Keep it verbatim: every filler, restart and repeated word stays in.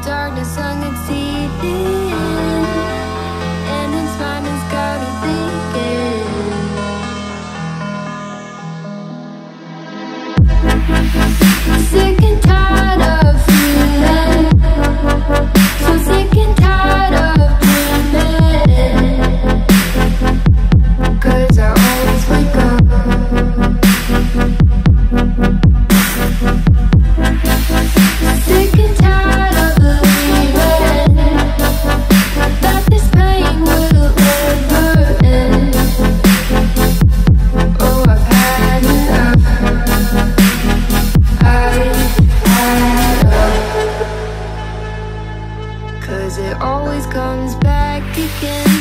darkness unexceeded, and its mind has got me thinking. Sick and tired of feeling, so sick and tired of dreaming, 'cause I always wake up sick and tired of believing that this pain will ever end. Oh, I've had enough. I've had enough. 'Cause it always comes back again.